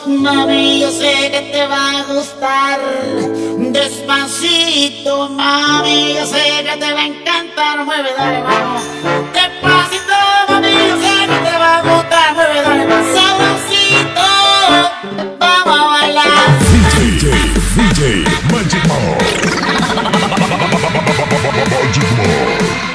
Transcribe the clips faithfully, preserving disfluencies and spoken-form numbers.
Mami, yo sé que te va a gustar. Despacito, mami, yo sé que te va a encantar. Mueve, dale, vamos. Despacito, mami, yo sé que te va a gustar. Mueve, dale, más sabrosito. Vamos a bailar. D J, D J, Magic Mall. Magic Mall.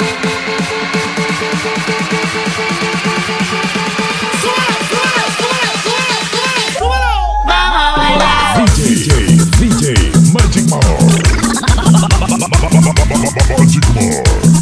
D J, D J, Magic Mall. Magic Mall.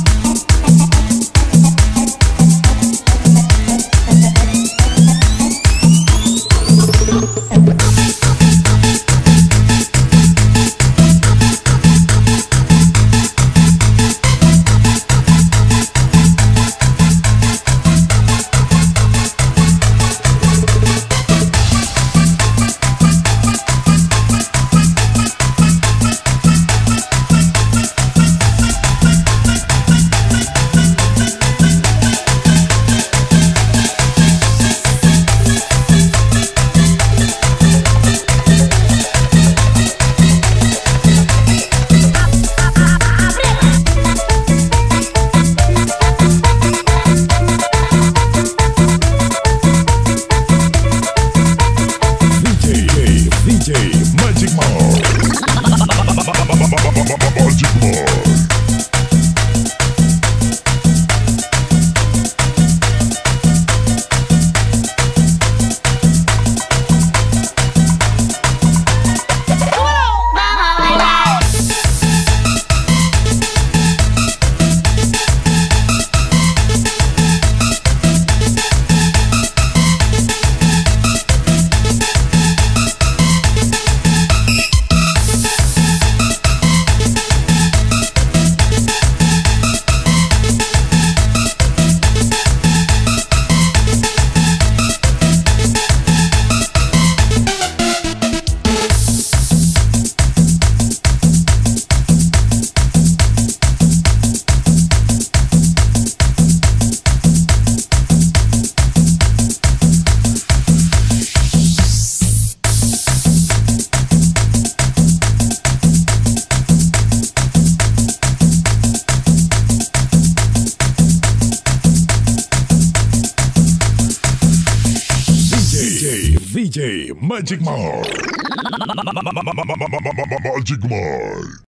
D J, Magic Mall. Magic Mall.